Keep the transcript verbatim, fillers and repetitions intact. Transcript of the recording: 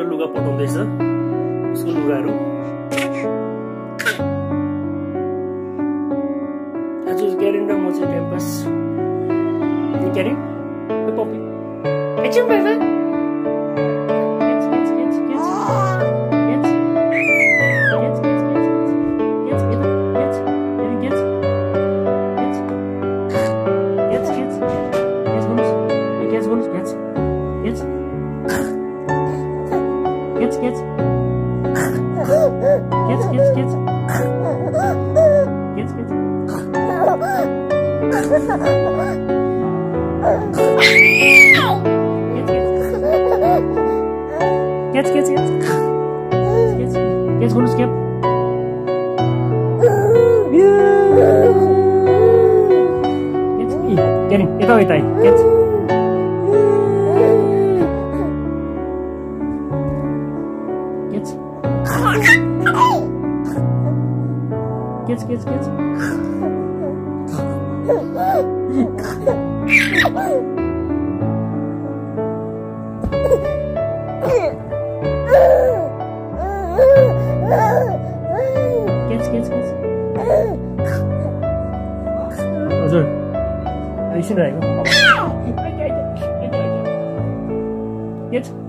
लुगा पठाउँदैछ उसको लुगाहरू आज क्यारिन र म चाहिँ क्याम्पस क्यारिन पपी एकछिन बाबा Kids, kids. Kids, kids, kids. Kids, kids. Kids, kids, kids. Kids, kids, gonna skip. Kids, getting, get away, tie. Kids. Kids, kids, kids. Kids, kids, kids. हजुर एकछिन रहेको किड्स